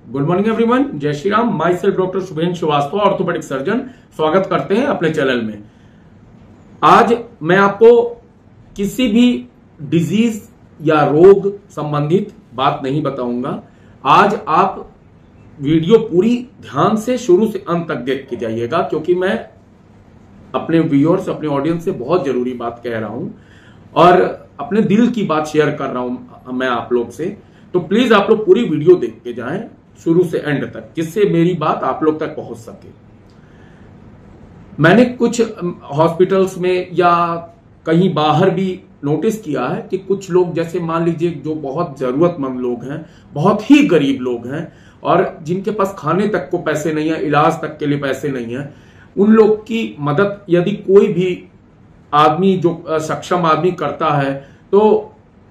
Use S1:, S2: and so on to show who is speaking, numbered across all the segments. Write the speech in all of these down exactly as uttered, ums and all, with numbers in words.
S1: Good morning everyone, जय Shri Ram. Myself doctor Shubhendra Srivastava, orthopaedic surgeon. स्वागत करते हैं अपने चैनल में। आज मैं आपको किसी भी डिजीज या रोग संबंधित बात नहीं बताऊंगा। आज आप वीडियो पूरी ध्यान से शुरू से अंत तक देख के जाइएगा, क्योंकि मैं अपने व्यूअर्स, अपने ऑडियंस से बहुत जरूरी बात कह रहा हूं और अपने दिल की बात शेयर कर रहा हूं मैं आप लोग से। तो प्लीज आप लोग पूरी वीडियो देख के जाएं शुरू से एंड तक, जिससे मेरी बात आप लोग तक पहुंच सके। मैंने कुछ हॉस्पिटल्स में या कहीं बाहर भी नोटिस किया है कि कुछ लोग, जैसे मान लीजिए जो बहुत जरूरतमंद लोग हैं, बहुत ही गरीब लोग हैं और जिनके पास खाने तक को पैसे नहीं है, इलाज तक के लिए पैसे नहीं है, उन लोग की मदद यदि कोई भी आदमी, जो सक्षम आदमी करता है, तो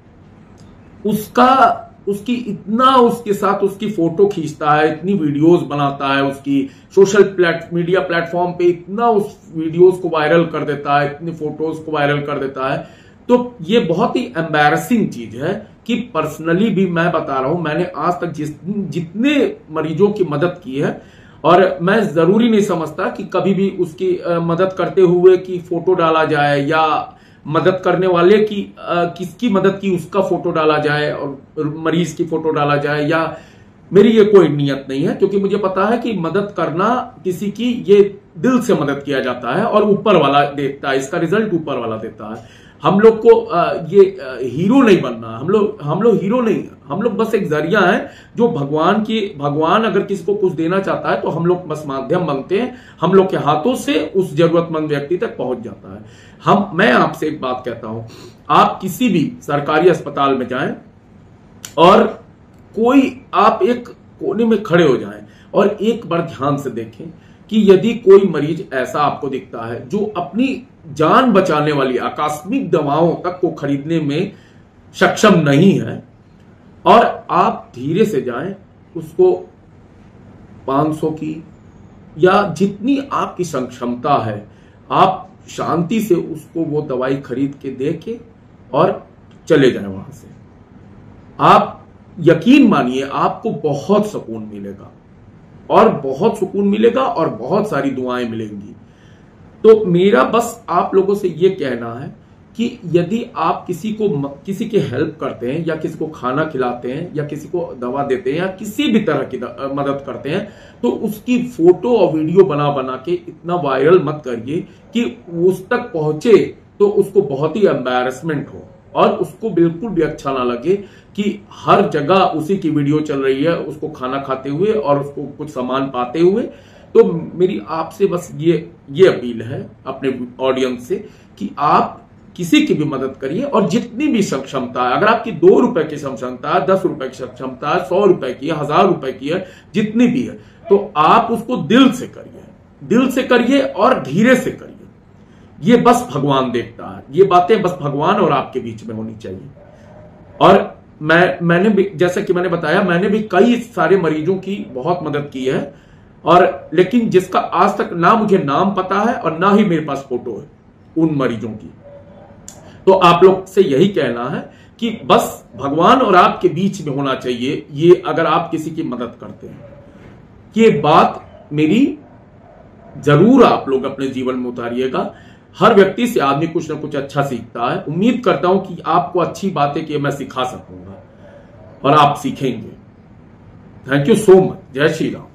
S1: उसका उसकी इतना उसके साथ उसकी फोटो खींचता है, इतनी वीडियोस बनाता है, उसकी सोशल प्लेट मीडिया प्लेटफॉर्म पे इतना उस वीडियोस को वायरल कर देता है, इतनी फोटोज को वायरल कर देता है। तो ये बहुत ही एम्बैरसिंग चीज है कि पर्सनली भी मैं बता रहा हूं, मैंने आज तक जिस जितने मरीजों की मदद की है, और मैं जरूरी नहीं समझता कि कभी भी उसकी मदद करते हुए की फोटो डाला जाए या मदद करने वाले की आ, किसकी मदद की उसका फोटो डाला जाए और मरीज की फोटो डाला जाए, या मेरी ये कोई नियत नहीं है, क्योंकि मुझे पता है कि मदद करना किसी की, ये दिल से मदद किया जाता है और ऊपर वाला देखता है, इसका रिजल्ट ऊपर वाला देता है। हम लोग को आ, ये आ, हीरो नहीं बनना, हम लोग हम लोग हीरो नहीं, हम लोग बस एक जरिया है जो भगवान की, भगवान अगर किसी को कुछ देना चाहता है तो हम लोग बस माध्यम बनते हैं, हम लोग के हाथों से उस जरूरतमंद व्यक्ति तक पहुंच जाता है। हम मैं आपसे एक बात कहता हूं, आप किसी भी सरकारी अस्पताल में जाएं और कोई आप एक कोने में खड़े हो जाएं और एक बार ध्यान से देखें कि यदि कोई मरीज ऐसा आपको दिखता है जो अपनी जान बचाने वाली आकस्मिक दवाओं तक को खरीदने में सक्षम नहीं है, और आप धीरे से जाएं, उसको पाँच सौ की या जितनी आपकी क्षमता है, आप शांति से उसको वो दवाई खरीद के दे के और चले जाएं वहां से। आप यकीन मानिए आपको बहुत सुकून मिलेगा और बहुत सुकून मिलेगा और बहुत सारी दुआएं मिलेंगी। तो मेरा बस आप लोगों से ये कहना है कि यदि आप किसी को किसी की हेल्प करते हैं या किसी को खाना खिलाते हैं या किसी को दवा देते हैं या किसी भी तरह की मदद करते हैं, तो उसकी फोटो और वीडियो बना बना के इतना वायरल मत करिए कि उस तक पहुंचे तो उसको बहुत ही एम्बैरसमेंट हो और उसको बिल्कुल भी अच्छा ना लगे कि हर जगह उसी की वीडियो चल रही है, उसको खाना खाते हुए और उसको कुछ सामान पाते हुए। तो मेरी आपसे बस ये ये अपील है अपने ऑडियंस से कि आप किसी की भी मदद करिए, और जितनी भी सक्षमता है, अगर आपकी दो रुपए की क्षमता है, दस रुपए की क्षमता है, सौ रुपए की है, हजार रुपए की है, जितनी भी है, तो आप उसको दिल से करिए, दिल से करिए और धीरे से करिए। ये बस भगवान देखता है, ये बातें बस भगवान और आपके बीच में होनी चाहिए। और मैं मैंने भी, जैसा कि मैंने बताया, मैंने भी कई सारे मरीजों की बहुत मदद की है, और लेकिन जिसका आज तक ना मुझे नाम पता है और ना ही मेरे पास फोटो है उन मरीजों की। तो आप लोग से यही कहना है कि बस भगवान और आपके बीच में होना चाहिए ये, अगर आप किसी की मदद करते हैं। ये बात मेरी जरूर आप लोग अपने जीवन में उतारिएगा। हर व्यक्ति से आदमी कुछ ना कुछ अच्छा सीखता है। उम्मीद करता हूं कि आपको अच्छी बातें कि मैं सिखा सकूंगा और आप सीखेंगे। Thank you so much. जय श्री राम।